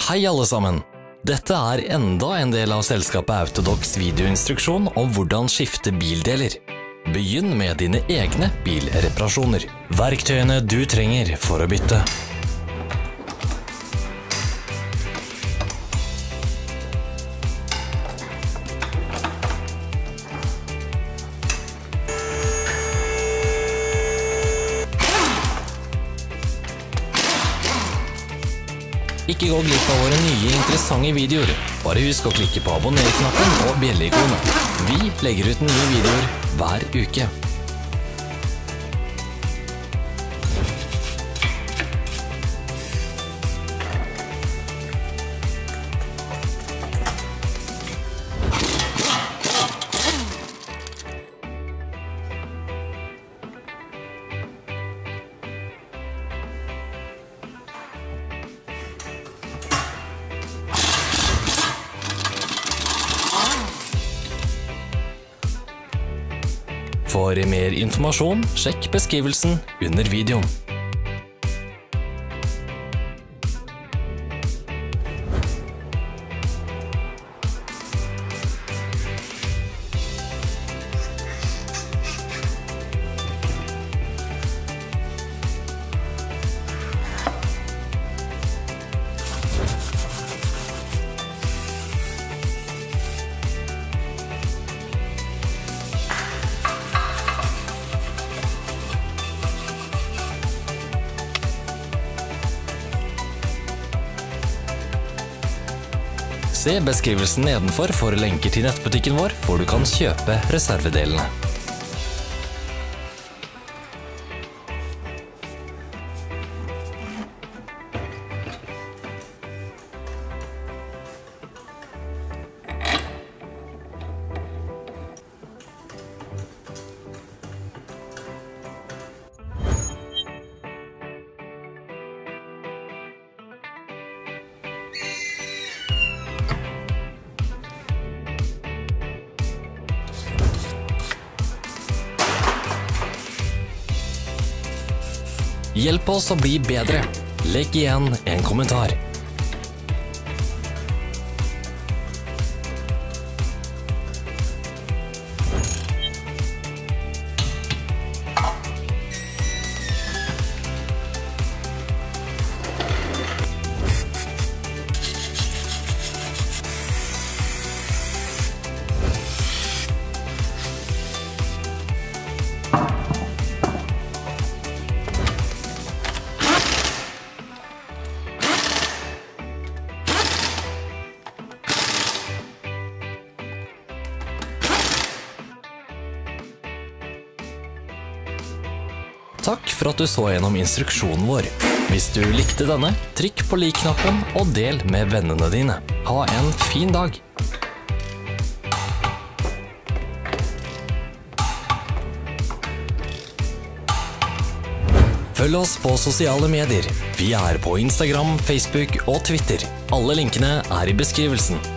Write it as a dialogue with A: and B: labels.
A: Hei alle sammen! Dette er enda en del av selskapet Autodox videoinstruksjon om hvordan skifte bildeler. Begynn med dine egne bilreparasjoner. Verktøyene du trenger for å bytte. Ikke gå glipp av våre nye interessante videoer. Bare husk å klikke på abonner-knappen og bjelle-ikonet. Vi legger ut nye videoer hver uke. For mer informasjon, sjekk beskrivelsen under videoen. Se beskrivelsen nedenfor for lenker til nettbutikken vår, hvor du kan kjøpe reservedelene. Hjelp oss å bli bedre. Legg igjen en kommentar. Takk for at du så gjennom instruksjonen vår. Hvis du likte denne, trykk på lik-knappen og del med vennene dine. Ha en fin dag! Følg oss på sosiale medier. Vi er på Instagram, Facebook og Twitter. Alle linkene er i beskrivelsen.